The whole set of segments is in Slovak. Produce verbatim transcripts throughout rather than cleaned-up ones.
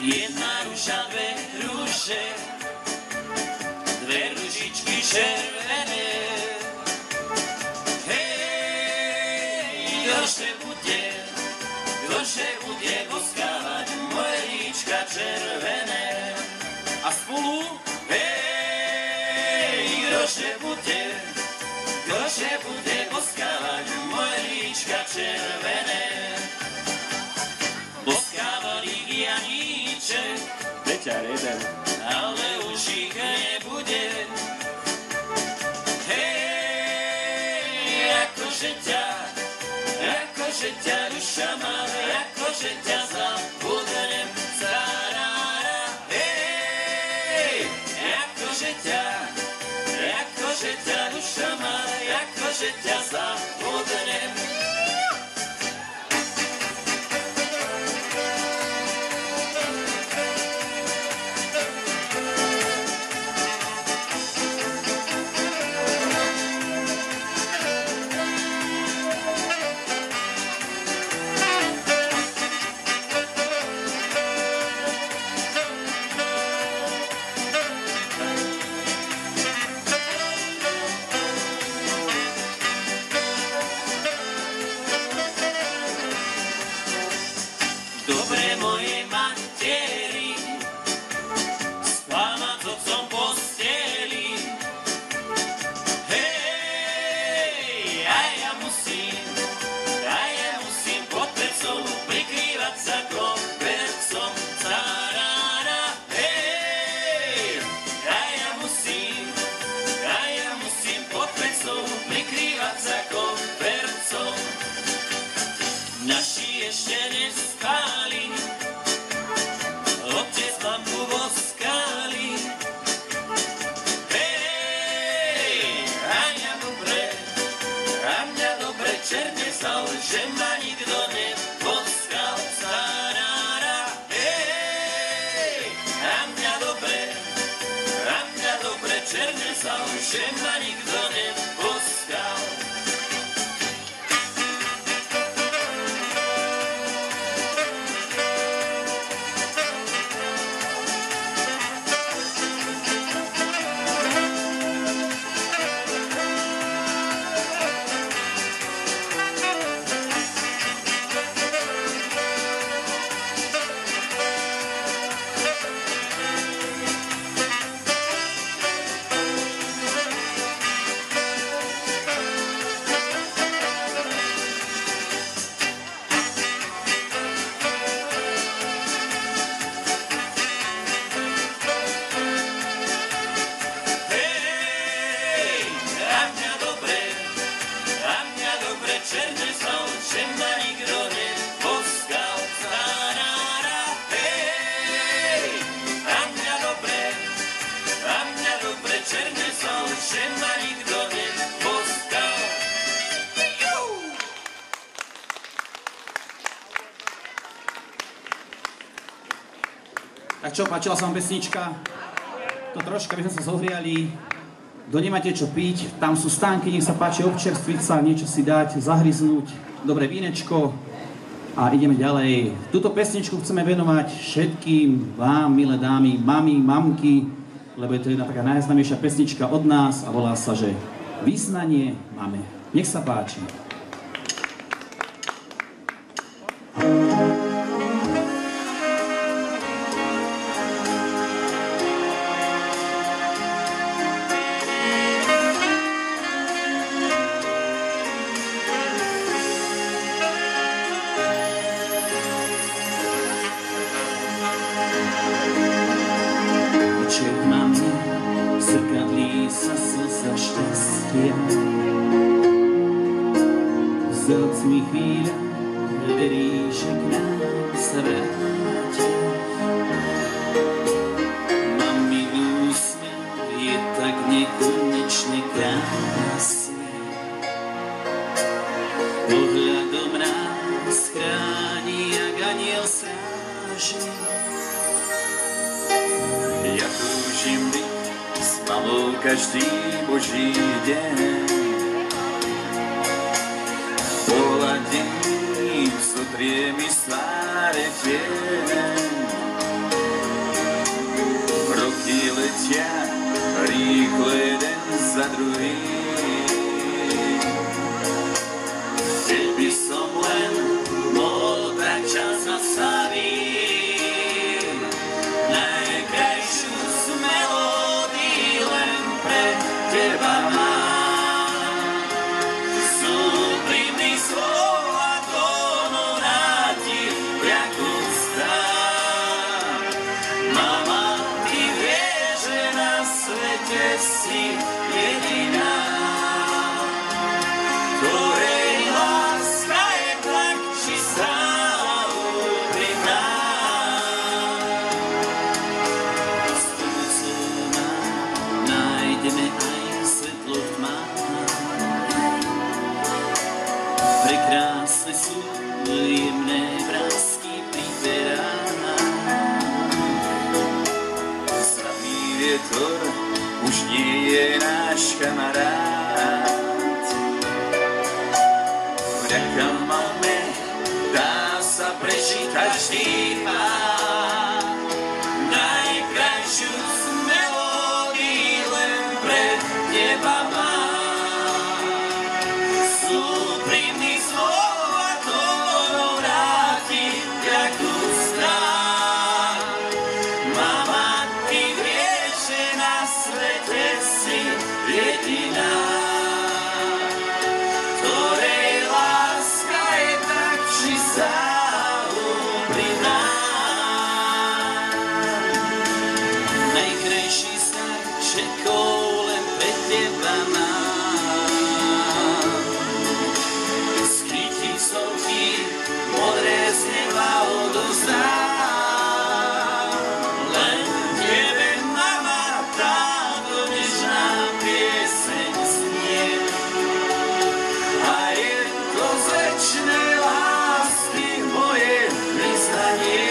jedna ruža, dve ruže, dve ružičky červené. Hej, kdože bude, kdože bude boskávať moje líčka červené. A spolu, hej, kdože bude, kdože bude boskávať moje líčka červené. Boskávali Janíček, Večer jeden, ale už ich nebude. Hej, akože ťa, akože ťa duša má, akože ťa zabudnem. Zarára, hej, akože ťa, akože ťa duša má, akože ťa zabudnem. Dobre mojej materi, spal ma s otcom posteli. Hej, a ja musím, a ja musím pod pecou prikrývať sa kobercom. Zarára, hej, a ja musím, a ja musím pod pecou prikrývať sa kobercom. Naši ešte nespáli, otec lampu voskali. Hej, a mňa dobre, a mňa dobre černe zal, že ma nikto neposkal. Zarára, hej, a mňa dobre, a mňa dobre černe zal, že ma nikto neposkal. Černe zal, že ma nikto neposkal. Zarára, hej, a mňa dobre, a mňa dobre černe zal, že ma nikto neposkal. Tak čo, páčila sa vám pesnička? To troška by sme sa zohriali. Kto nemáte čo piť, tam sú stánky, nech sa páči občerstviť sa, niečo si dať, zahryznúť, dobré vínečko a ideme ďalej. Túto pesničku chceme venovať všetkým vám, milé dámy, mami, mamky, lebo je to jedna taká najznámejšia pesnička od nás a volá sa, že Vyznanie máme. Nech sa páči. Zoc mi chvíľa, veríš, že k nám sa vráti. Mami úsmev je tak nekonečne krásny. Pohľadom nás chráni, jak aniel strážny. Ja túžim byť s mamou každý boží deň. Pohľadím, sotriem mi z tváre tieň. za druhým. Keby som len mohol tak čas zastaviť, najkrajšiu z melódií len pre teba mám. Súprimný slov a tónov rád ti jak ústa. Mama, ty vieš, že na svete si jediná, ktorej láska je tak čistá a úprimná. Spolu ma nájdeme aj svetlo v tmách. Prekrásne sú jemné vrásky priberá. Slabý vietor už nie je náš kamarát. Vďaka máme dá sa prežiť každý pád. Najkrajšiu z melódií len pre teba mám. Súprimný slov a tónov rád ti jak ústa. Mama, ty vieš, že na svete si jediná, ktorej láska je tak čistá a úprimná. Najkrajší starčekov len pre teba mám. Skrytí stovky modré z neba odovzdám. Len tebe, mama, táto nežná pieseň znie. A je to z večnej lásky moje priznanie.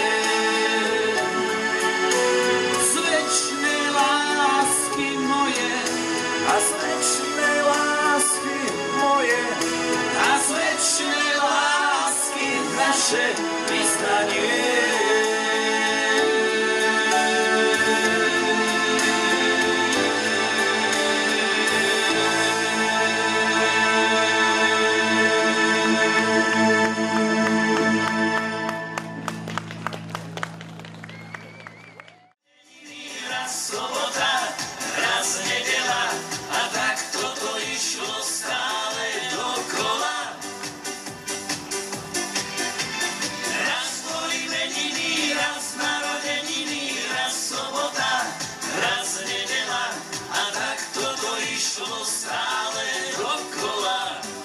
Z večnej lásky moje a z večnej lásky moje a z večnej lásky naše priznanie. Raz sobota, raz nedeľa a takto to išlo stále dokola. Raz boli meniny, raz narodeniny, raz sobota, raz nedeľa a takto to išlo stále dokola.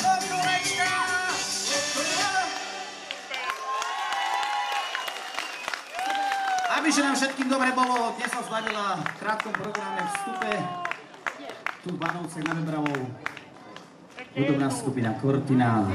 Aby že nám všetkým dobre bolo, dnes sa zladila v krátkom programe vstupe tu v Banovcech nad Bebravou hudobná skupina Cortina.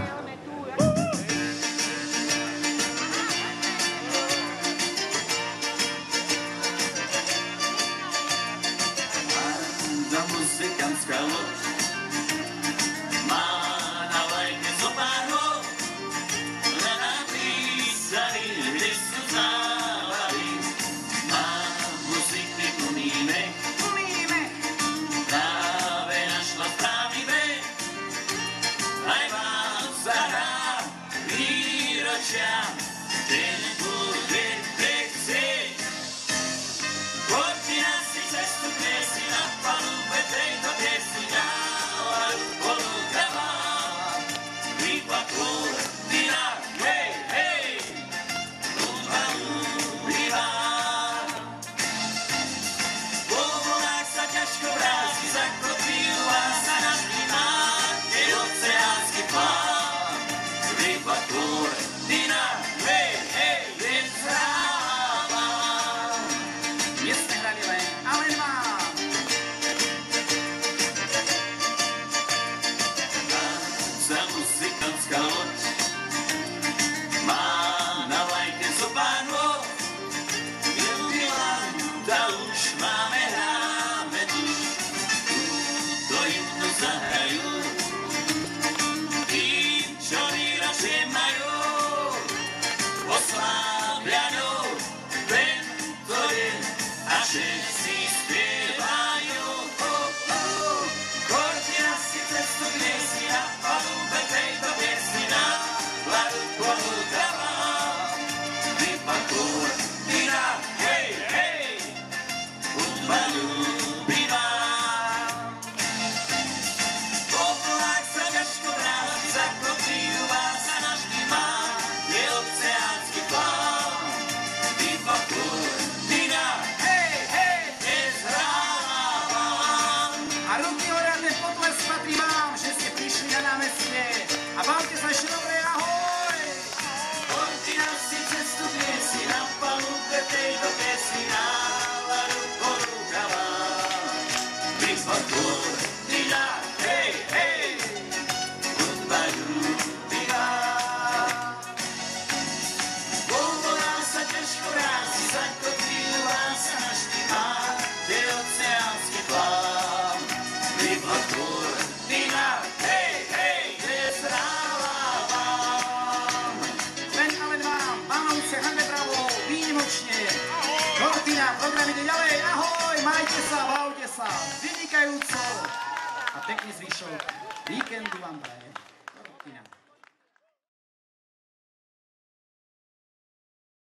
Tá muzikantská loď má na vlajke zo pár hod, len napísaný, kde sú závady. Má muziky umíme, práve našla správny beh, aj vám zahrá výročia, deň bude chcieť. Cortina si cestu kresí na palube tejto piesni dáva, ponúka vám výpad Cortina, hej, hej, hudba úprimná. Po vlnách sa ťažko vrásky zakotvíjú a sa napíná, je oceánsky plán. Výpad Cortina, hej, hej, program ide ďalej. Ahoj, majte sa, bavte sa. Vynikajúco. A pekný zvyšok víkendu vám prajem.